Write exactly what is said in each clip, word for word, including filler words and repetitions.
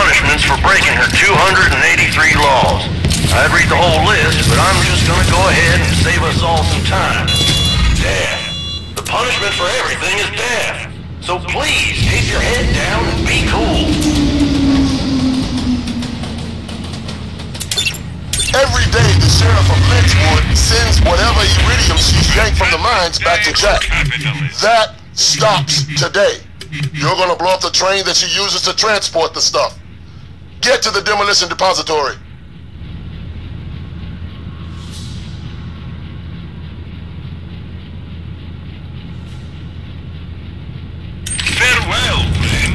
punishments for breaking her two hundred eighty-three laws. I'd read the whole list, but I'm just gonna go ahead and save us all some time. Death. The punishment for everything is death. So please, keep your head down and be cool. Every day, the sheriff of Lynchwood sends whatever iridium she's yanked from the mines back to Jack. That stops today. You're gonna blow up the train that she uses to transport the stuff. Get to the demolition depository. Farewell, friend.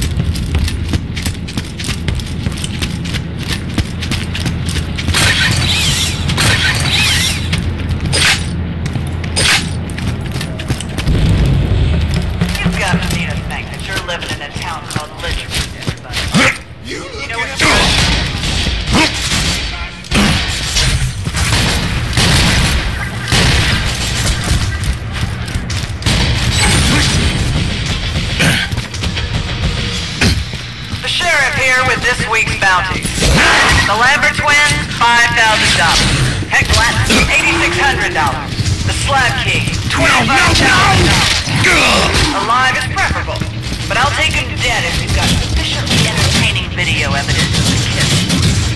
You've got to need a thing that you're living in a town called Lynchwood, everybody. You, you know what's going on? The sheriff here with this week's bounty. The Lambert twins, five thousand dollars. Heck Latin, eighty-six hundred dollars. The Slab King, twenty-five thousand dollars. Alive is preferable, but I'll take him dead if we've got sufficiently entertaining video evidence of the killing.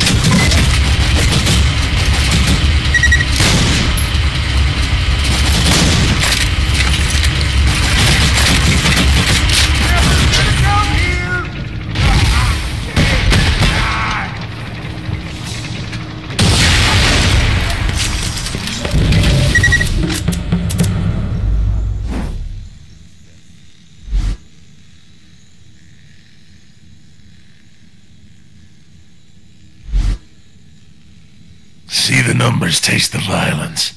See the numbers, taste the violence.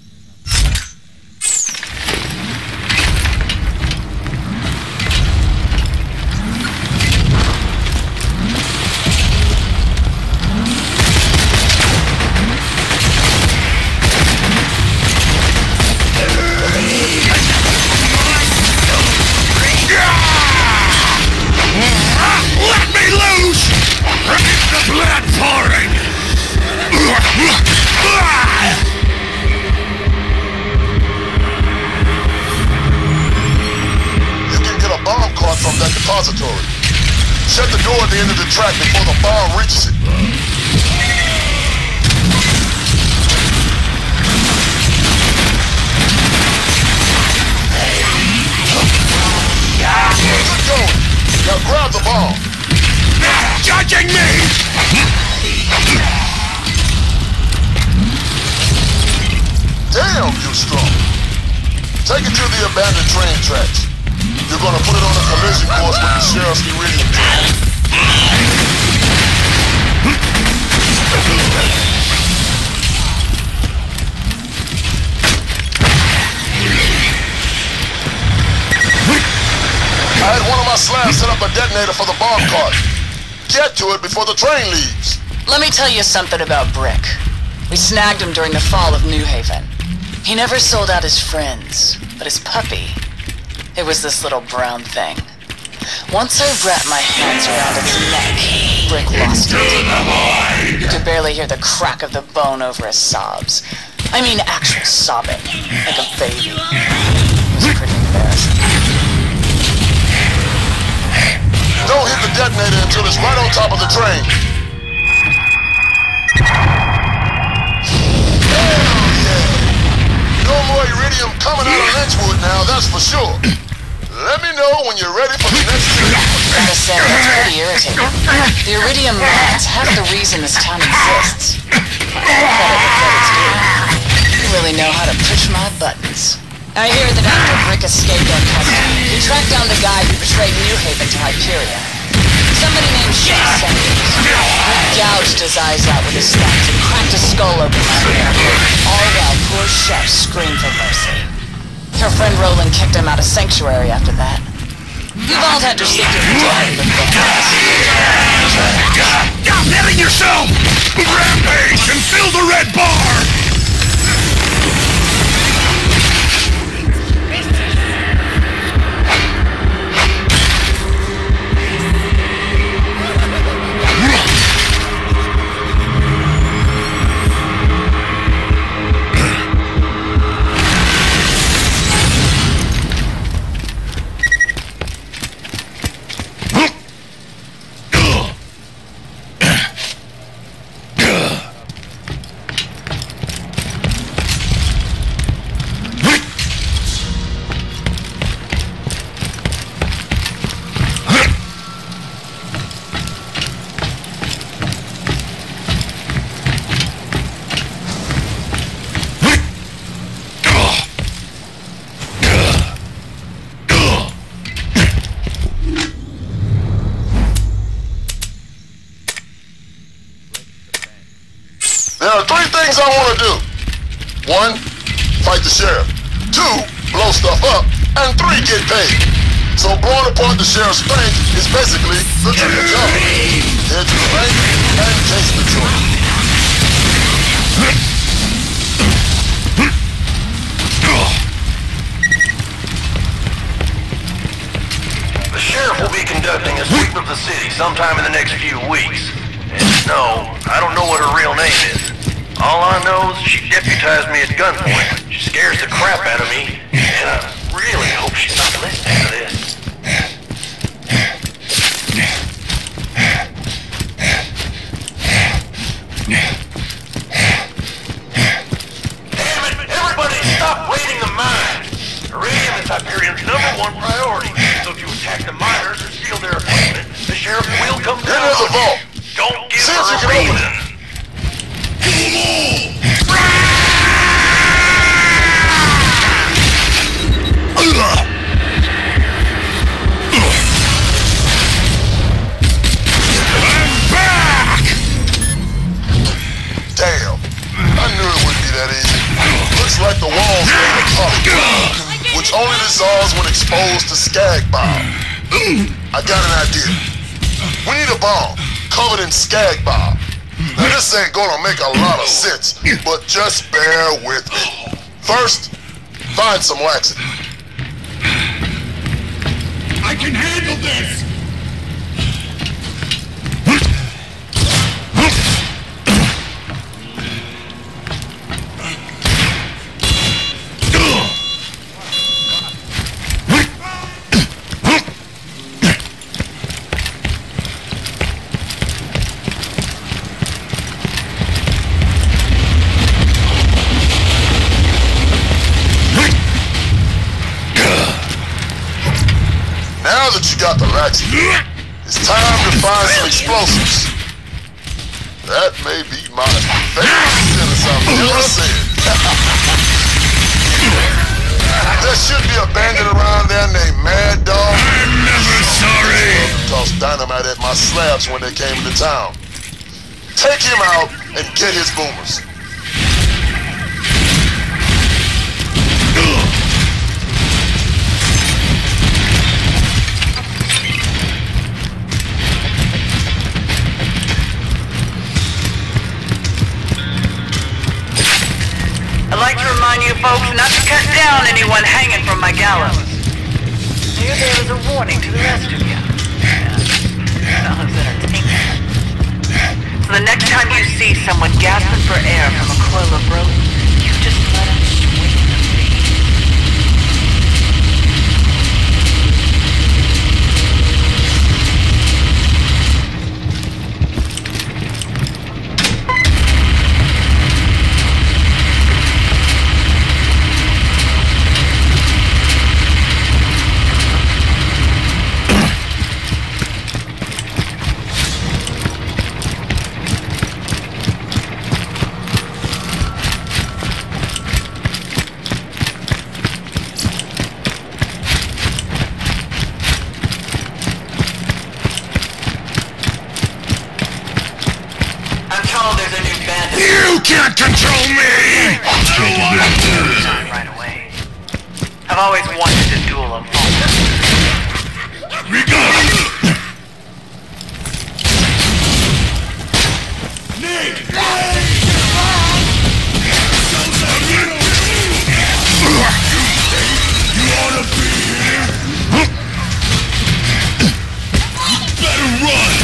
Let me loose! It's the blood pouring! You can get a bomb cart from that depository. Shut the door at the end of the track before the bomb reaches it. Good going. Now grab the bomb. Judging me! Damn, you're strong. Take it to the abandoned train tracks. You're gonna put it on a collision course with the sheriff's iridium train. I had one of my slabs set up a detonator for the bomb cart. Get to it before the train leaves. Let me tell you something about Brick. We snagged him during the fall of New Haven. He never sold out his friends, but his puppy, it was this little brown thing. Once I wrapped my hands around its neck, Brick lost it. You could barely hear the crack of the bone over his sobs. I mean actual sobbing, like a baby. It was pretty embarrassing. Don't hit the detonator until it's right on top of the train. Hell yeah! No more iridium coming out of Lynchwood now, that's for sure. Let me know when you're ready for the next trip. Like I said, it's pretty irritating. The iridium mine's half the reason this town exists. Credit where credit's due. You really know how to push my buttons. I hear that after Brick escaped our custody, he tracked down the guy who betrayed New Haven to Hyperion. Somebody named Chef Sanders. He gouged his eyes out with his thumbs and cracked his skull open my ear. All while poor Chef screamed for mercy. Her friend Roland kicked him out of Sanctuary after that. You've all had your secret identity with Brick. Stop hitting yourself! Rampage and fill the red bar! There are three things I want to do. One, fight the sheriff. Two, blow stuff up. And three, get paid. So blowing apart the sheriff's bank is basically the triple jump. Head to the bank and case the joint. The sheriff will be conducting a sweep of the city sometime in the next few weeks. And no, I don't know what her real name is. All I know is she deputized me at gunpoint. She scares the crap out of me, and I really hope she's not listening to this. Damn it! Everybody stop raiding the mine! Iridium is Hyperion's number one priority. So if you attack the miners or steal their equipment, the sheriff will come down. Enter the vault. Don't give See her if you a can open reason. it. Damn, I knew it wouldn't be that easy. Looks like the walls made of polygon, which only dissolves when exposed to skag bomb. I got an idea. We need a bomb covered in skag bomb. Now this ain't gonna make a lot of sense, but just bear with me. First, find some laxative. I can handle this! Now that you got the laxative, it's time to find some explosives. That may be my favorite sentence I've ever said. There should be a bandit around there named Mad Dog. I'm never sorry! Tossed dynamite at my slabs when they came into town. Take him out and get his boomers. I'd like to remind you folks not to cut down anyone hanging from my gallows. Here there is a warning to the rest of you. Sounds entertaining. So the next time you see someone gasping for air from a coil of rope, you just let him swing the beat. You can't control me! Time right away. I've always wanted to duel a vault. We got it! You ought to be here! Better run!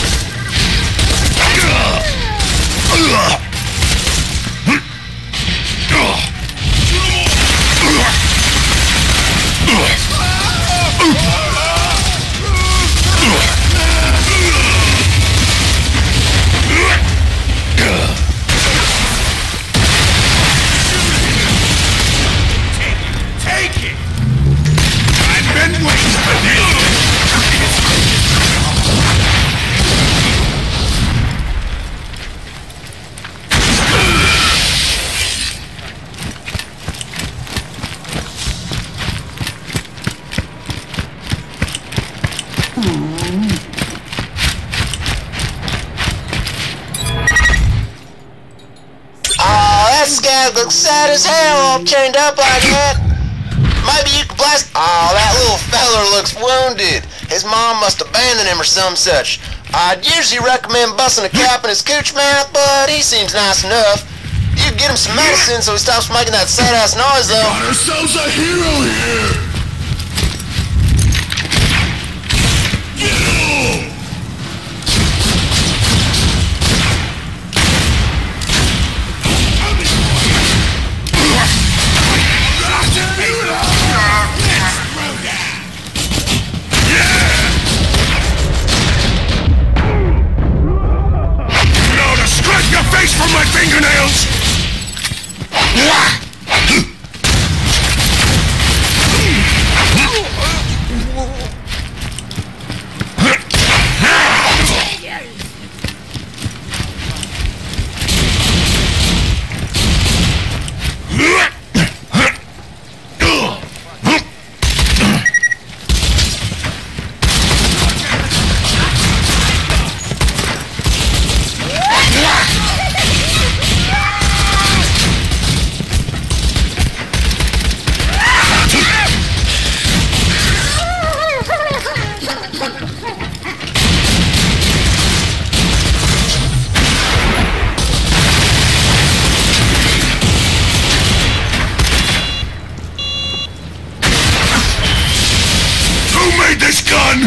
Take it! I've been waiting for this! dad looks sad as hell, all chained up like that. Maybe you can blast... Oh, that little feller looks wounded. His mom must abandon him or some such. I'd usually recommend busting a cap in his cooch mouth, but he seems nice enough. You can get him some medicine so he stops making that sad-ass noise, though. Got ourselves a hero here! Get him! Face from my fingernails! This gun!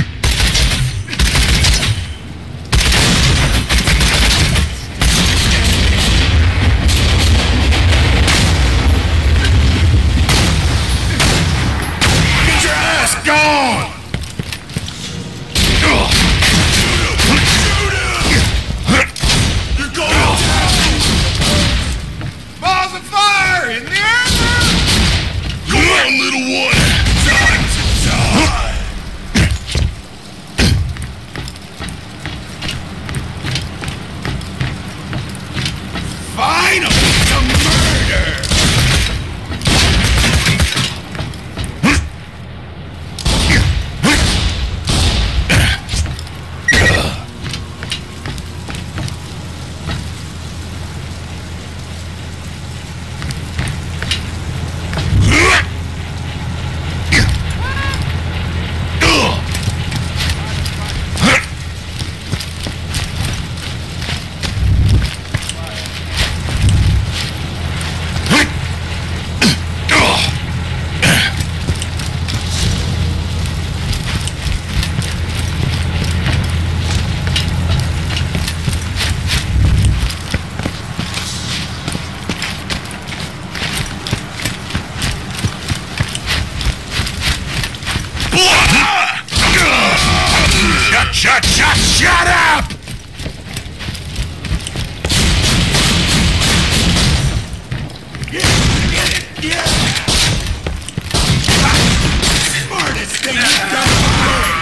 Get your ass gone! You're going down! Balls of fire in the air! Go on, little one! Time to die! Finally, to murder! Shut, shut, shut, shut up! Get it, get it, yeah! Smartest thing you've done today!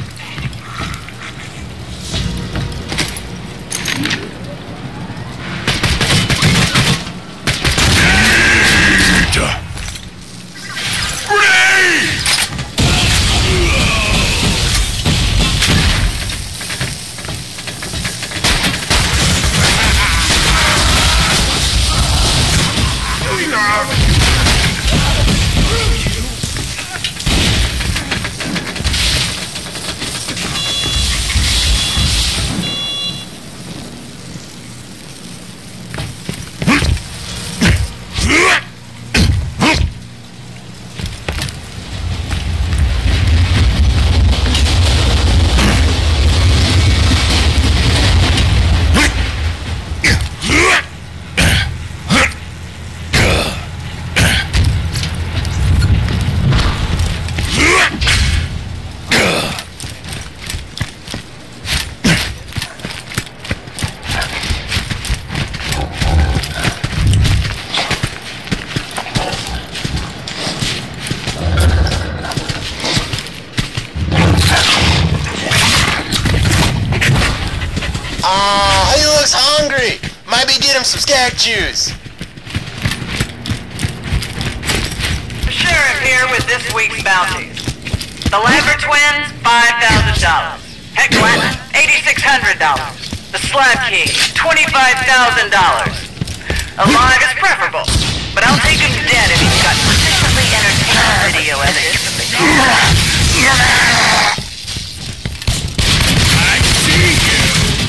Aw, he looks hungry. Maybe get him some skag juice. The sheriff here with this week's bounties. The Lambert twins, five thousand dollars. Heck Latin, eighty-six hundred dollars. The Slab King, twenty-five thousand dollars. Alive is preferable, but I'll take him dead if he's got sufficiently entertaining video evidence. I see you!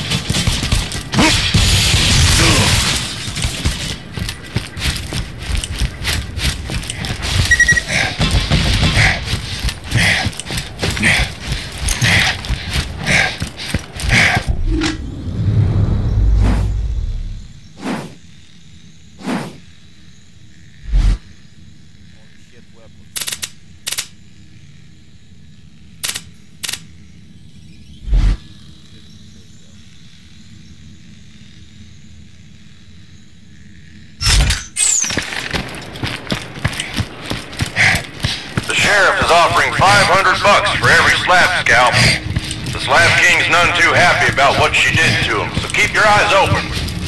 The sheriff is offering five hundred bucks for every slab scalp. The Slab King's none too happy about what she did to him, so keep your eyes open.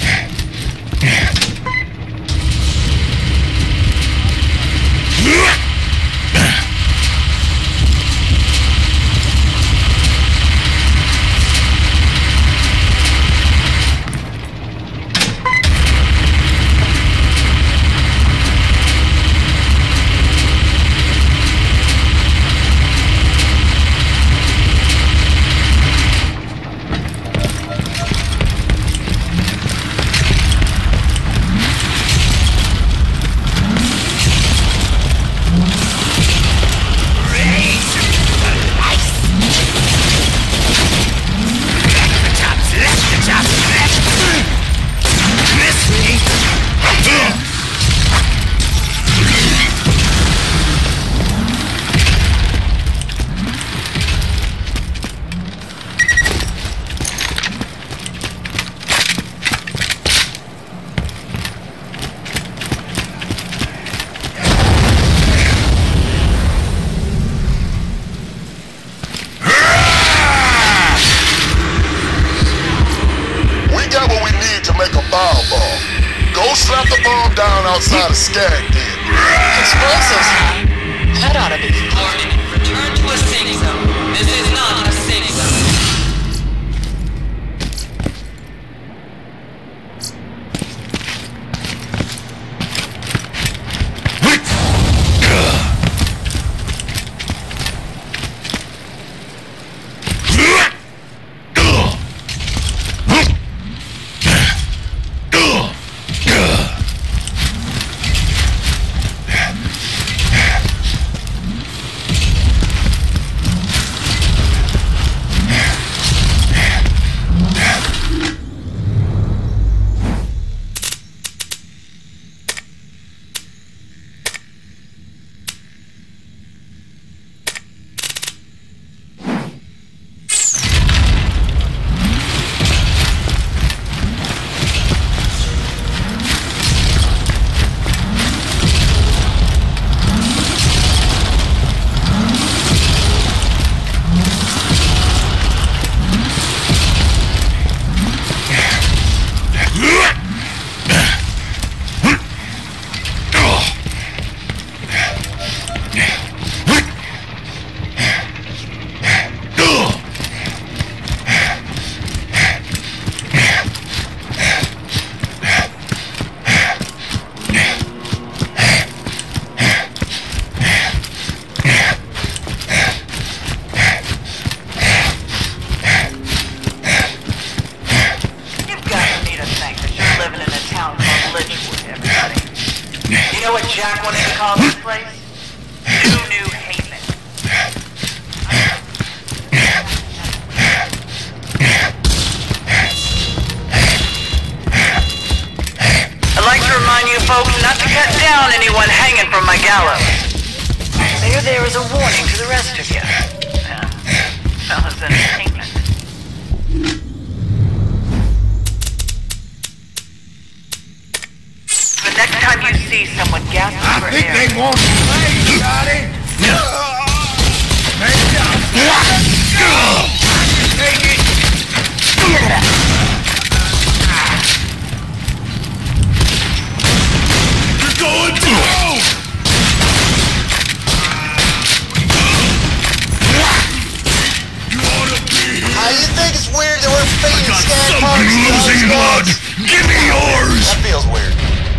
Slap the bomb down outside of Skag Den. Explosives, huh? That ought to be fun. Warning. Return to a safe zone. This is not a safe zone. You know what Jack wanted to call this place? New New Haven. I'd like to remind you folks not to cut down anyone hanging from my gallows. There, there is a warning to the rest of you. Uh, fellas, entertainment. The next time you see someone gasping I for think air, they want to play, Scotty. Maybe I'll take it. You're going to home. You ought to be here. Uh, you think it's weird that we're I feeding got Skag something Parks to losing those blood. guys? Give me yours. That feels weird.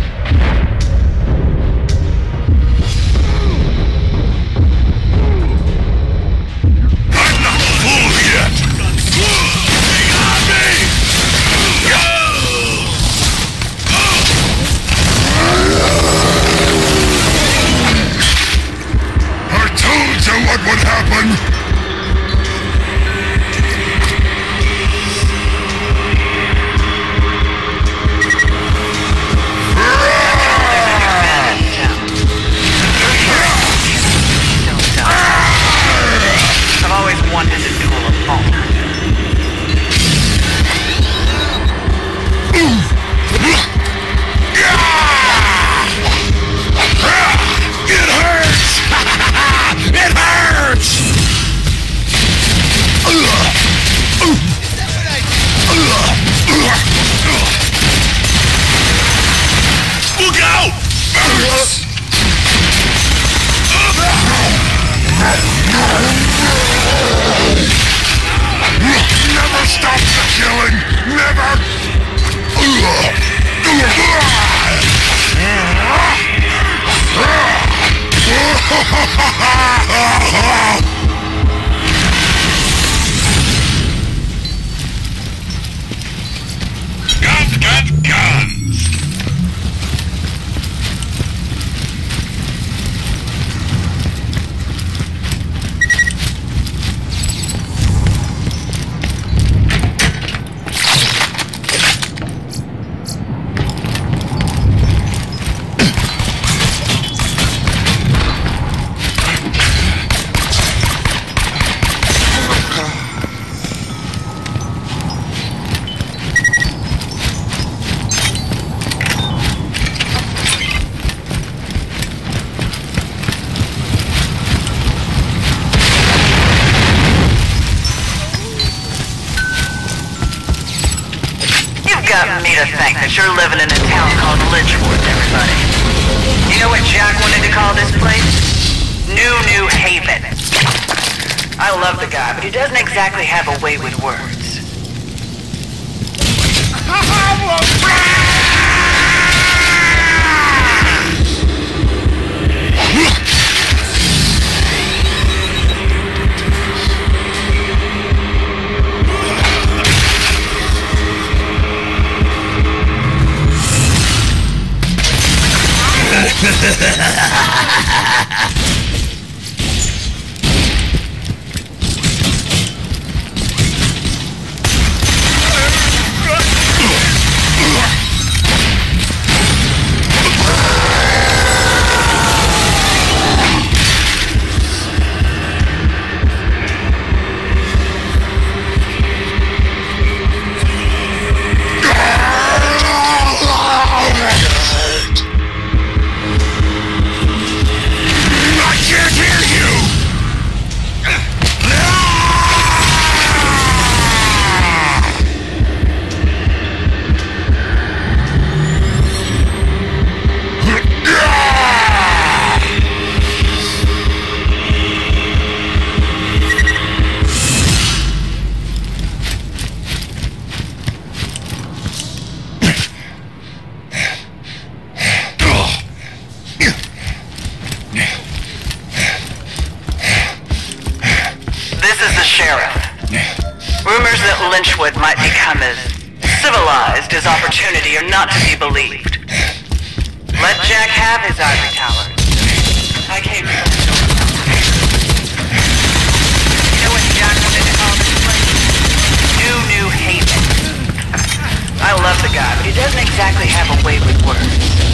got me to think that you're living in a town called Lynchwood, everybody. You know what Jack wanted to call this place? New New Haven. I love the guy, but he doesn't exactly have a way with words. Rumors that Lynchwood might become as civilized as opportunity are not to be believed. Let Jack have his ivory tower. I came from the door. You know what Jack wanted to call this place? New New Haven. I love the guy, but he doesn't exactly have a way with words.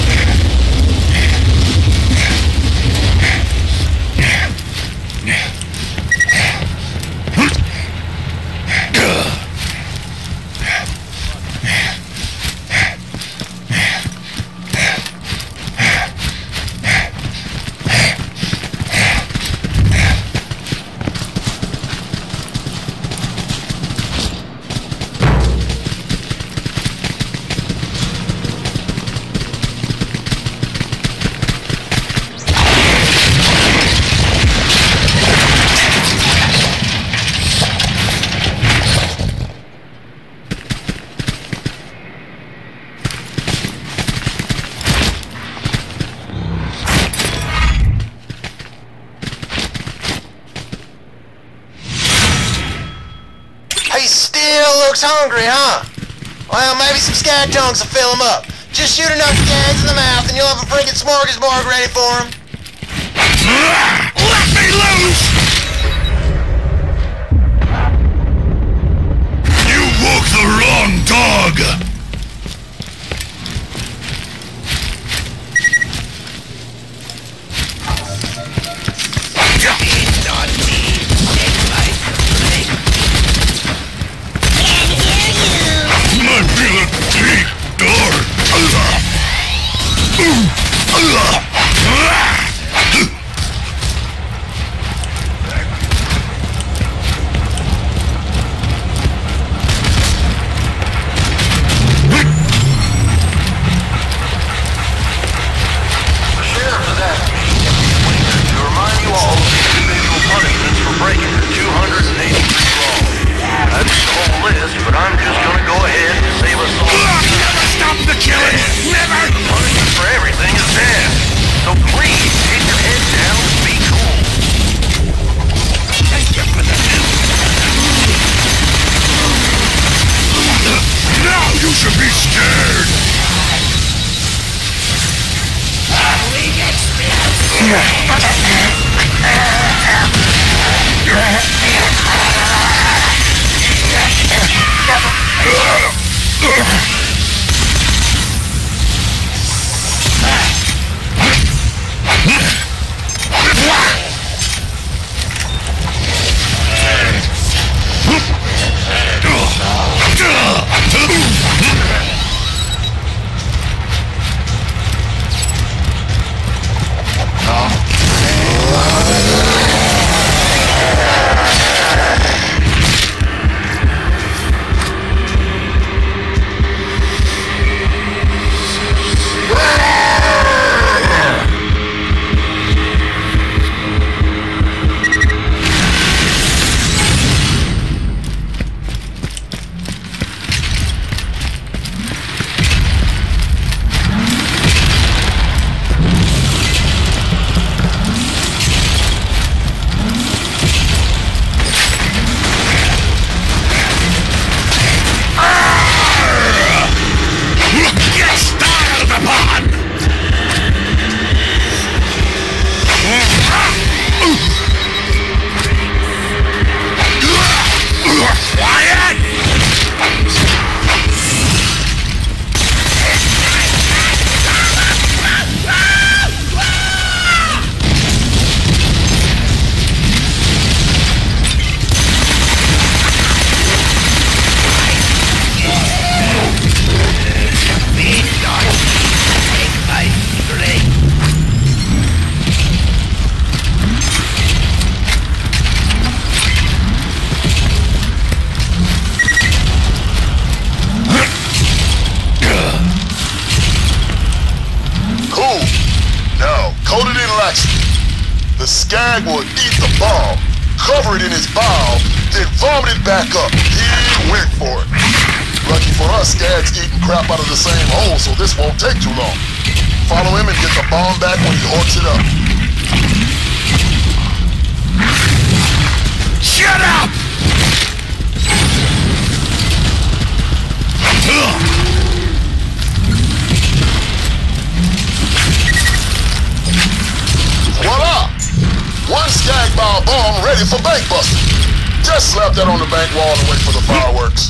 Hungry, huh? Well, maybe some skag tongues will fill him up. Just shoot enough skags in the mouth and you'll have a friggin' smorgasbord ready for him. Let me loose! You woke the wrong dog! the skag will eat the bomb, cover it in his bowel, then vomit it back up. He went for it. Lucky for us, Skag's eating crap out of the same hole, so this won't take too long. Follow him and get the bomb back when he horks it up. Shut up! Voila! One skag bow bomb ready for bank busting. Just slap that on the bank wall and wait for the fireworks.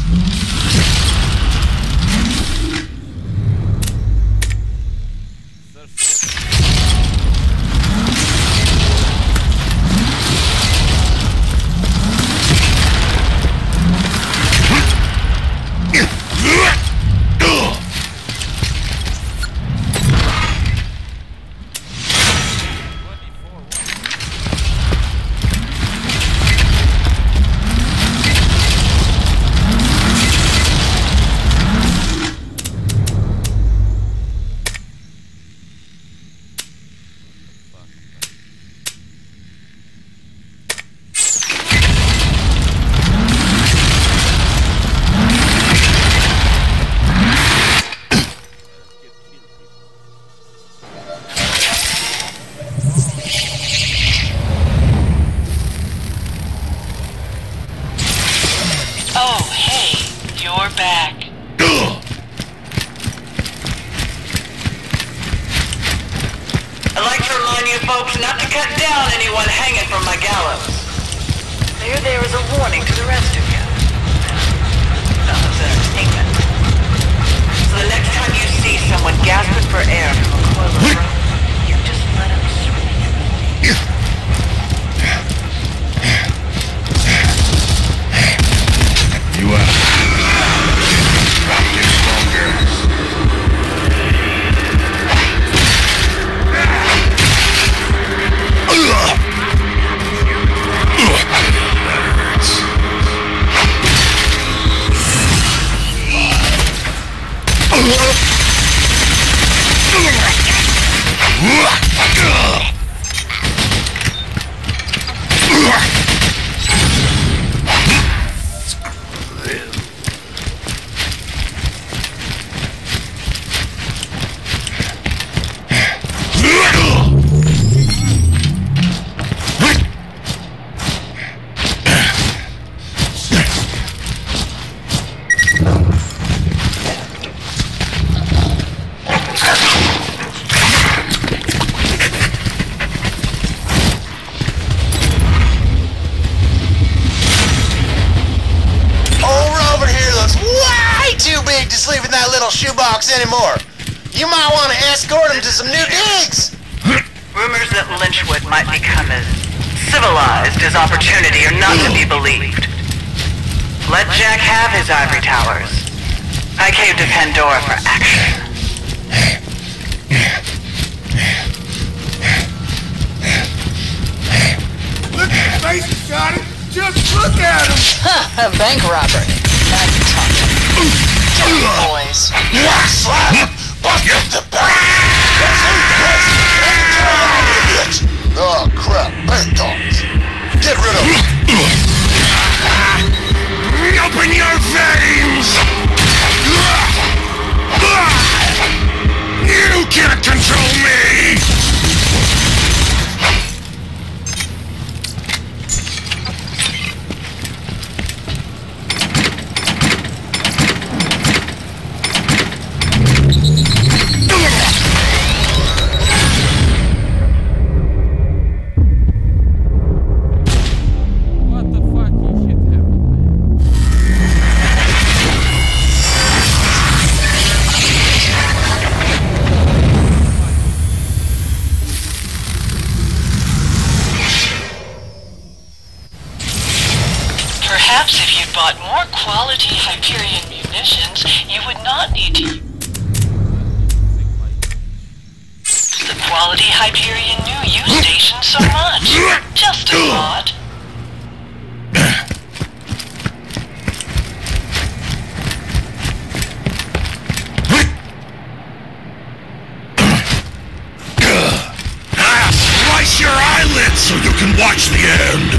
Anymore. You might want to escort him to some new digs. Rumors that Lynchwood might become as civilized as opportunity are not to be believed. Let Jack have his ivory towers. I came to Pandora for action. Look at his face, Johnny. Just look at him. Ha! A bank robbery. Now you're talking. Boys. Yeah, slap! Bust up the back! Oh, crap. Bank dogs. Get rid of them. Open your veins! You can't control me! Perhaps if you'd bought more quality Hyperion munitions, you would not need to use the quality Hyperion new use station so much. Just a thought. I'll slice your eyelids watch the end.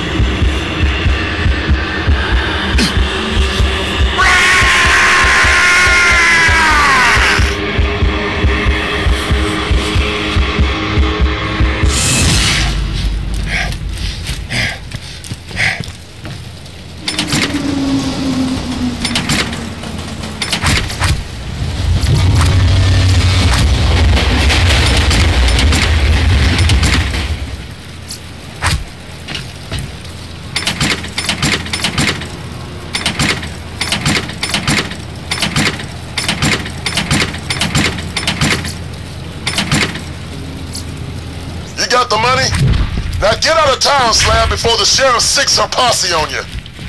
Got the money? Now get out of town, Slab, before the sheriff sicks her posse on you.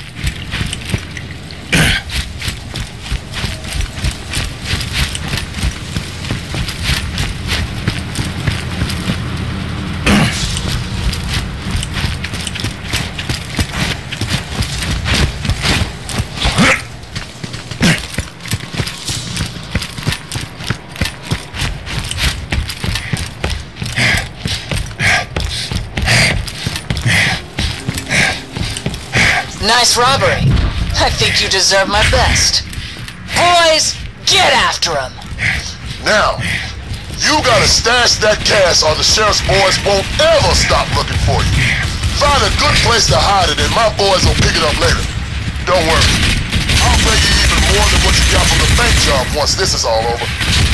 Nice robbery. I think you deserve my best. Boys, get after him. Now, you gotta stash that cash or the sheriff's boys won't ever stop looking for you. Find a good place to hide it and my boys will pick it up later. Don't worry. I'll pay you even more than what you got from the bank job once this is all over.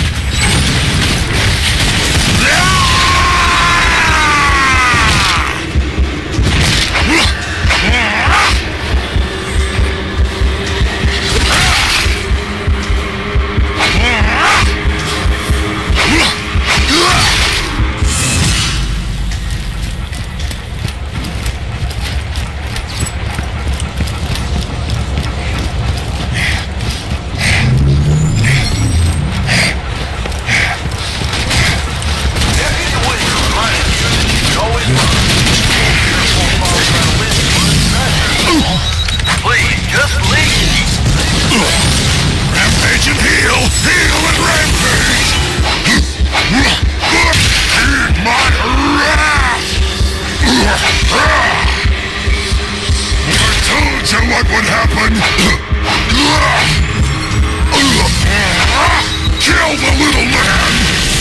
What would happen? Kill the little man!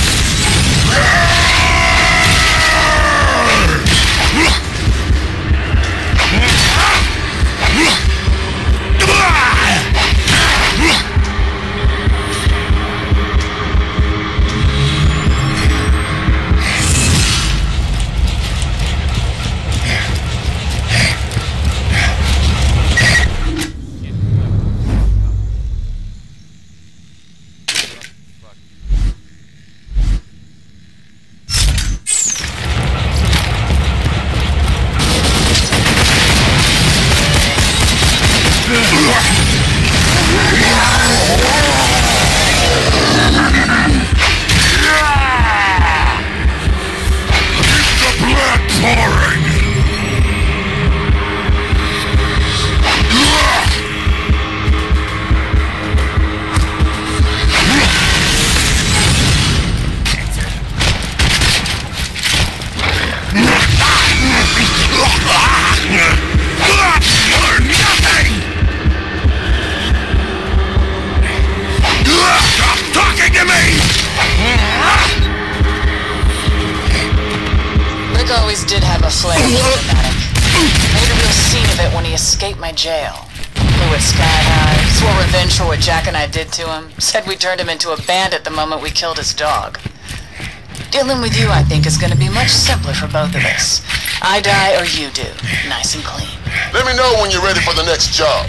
Always did have a flair for dramatic. Made a real scene of it when he escaped my jail. Flew it sky high, swore revenge for what Jack and I did to him, said we turned him into a bandit the moment we killed his dog. Dealing with you, I think, is going to be much simpler for both of us. I die or you do, nice and clean. Let me know when you're ready for the next job.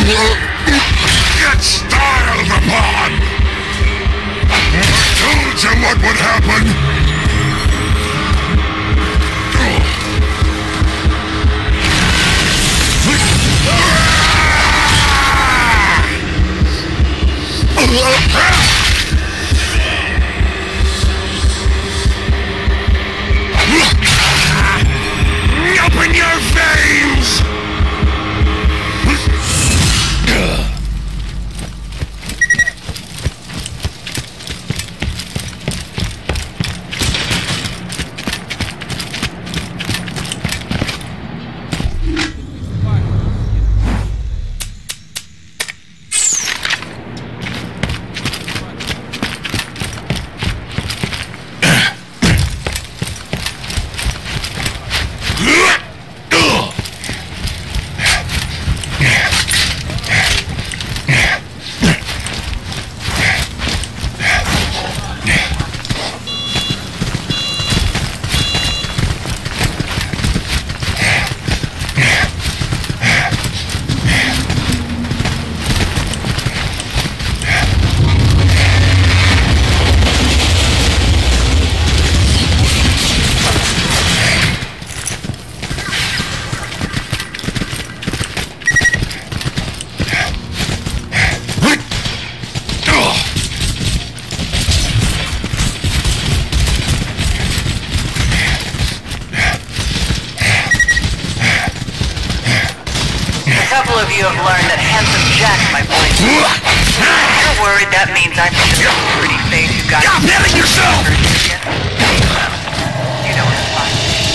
Get styled upon! I told you what would happen! Open your veins! You have learned that Handsome Jack might point to you. If you're worried, that means I think it's a pretty face you got. Stop hitting yourself! You know it's fine.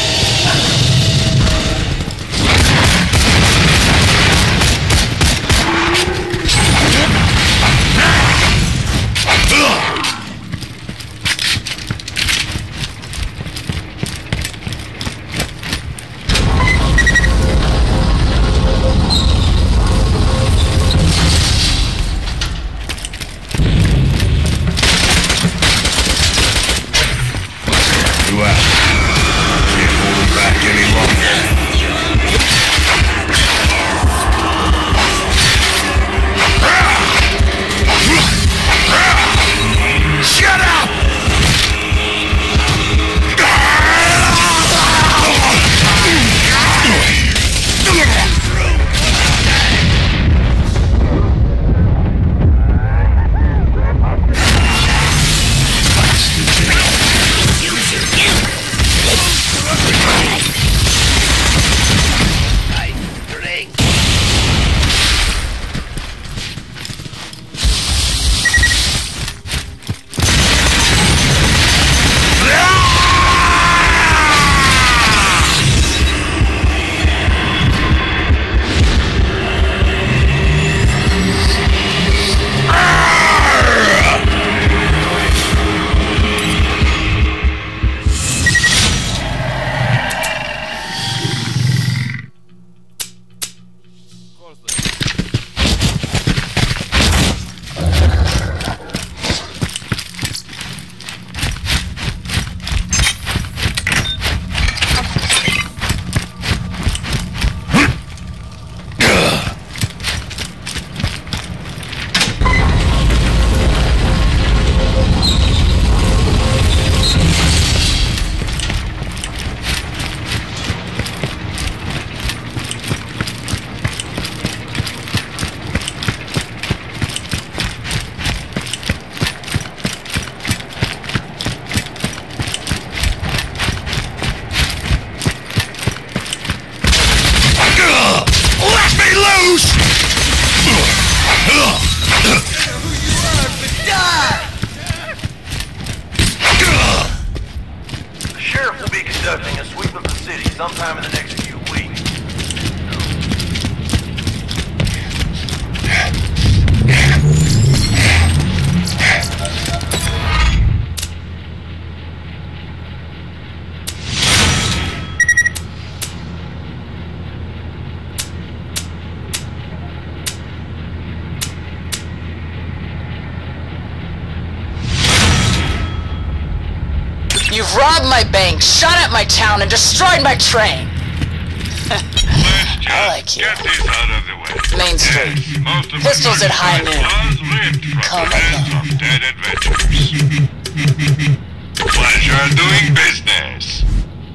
conducting a sweep of the city sometime in the next few weeks. You've robbed my bank, shot at my town, and destroyed my train. Last I like you. Get this out of the way. Main Street. Yes, most of Pistols the at high money noon. was ripped from Come the hands of dead adventurers. Pleasure doing business.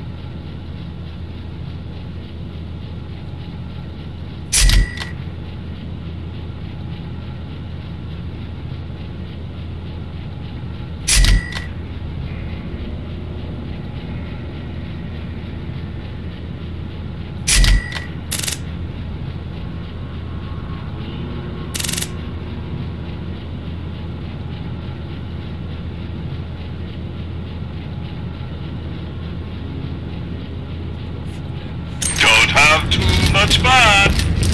Have too much fun.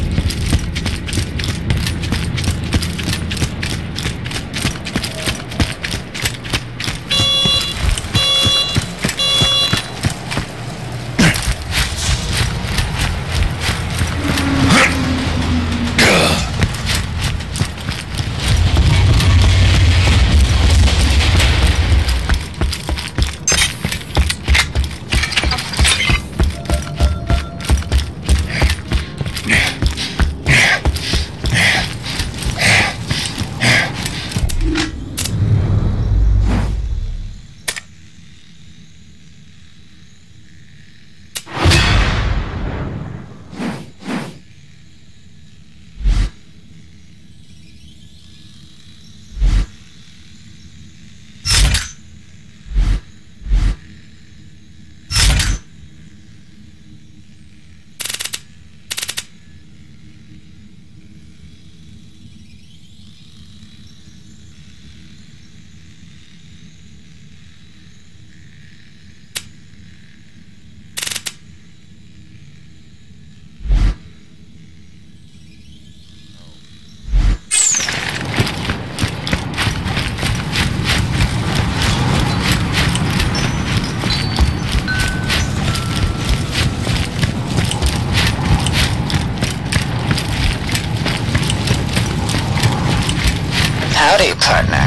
Howdy, partner.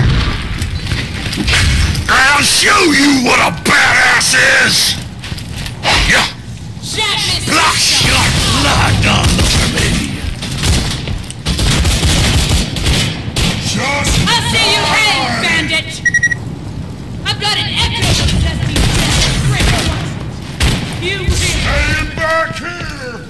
I'll show you what a badass is! Yeah! Splash your blood all over me! Just I'll see you hang, bandit! I've got an echo of Destiny Death. You will be stand back here!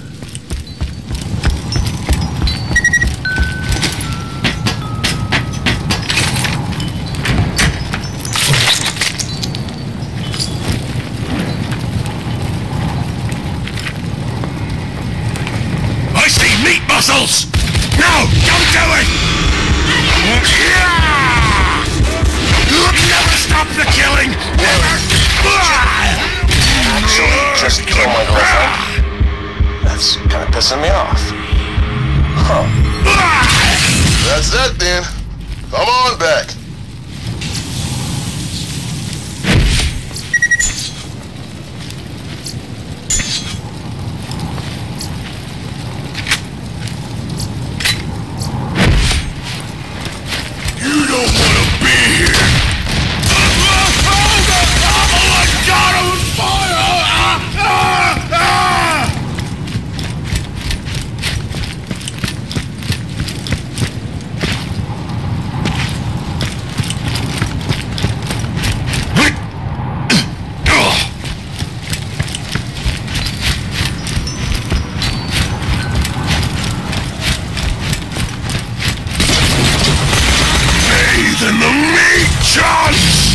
Meat muscles! No! Don't do it! Never stop the killing! Never! Actually, just kill my girlfriend? That's kinda pissing me off. Huh. That's that then. Come on back. In the meat chunks!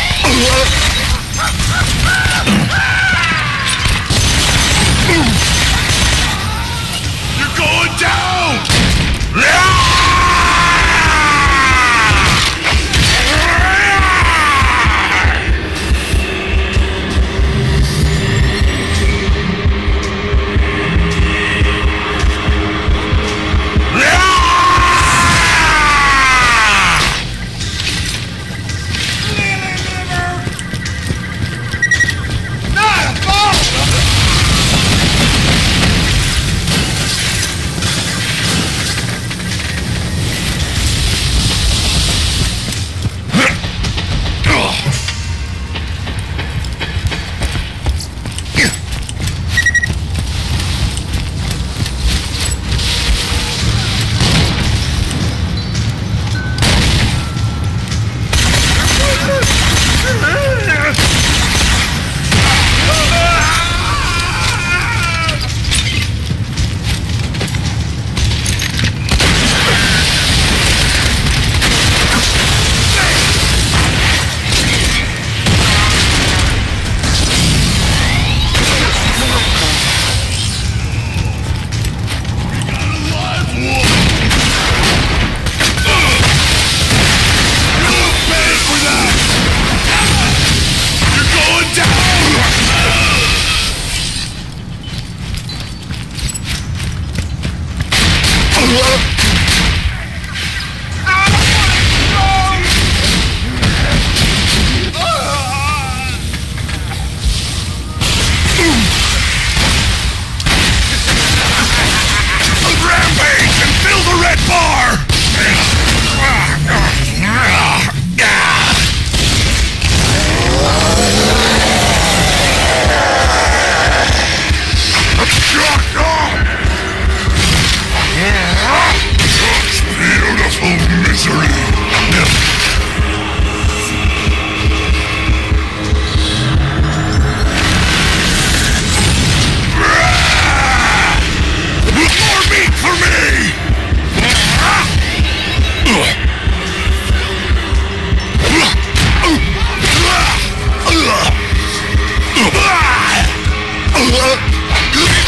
You're going down!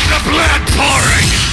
the blood pouring!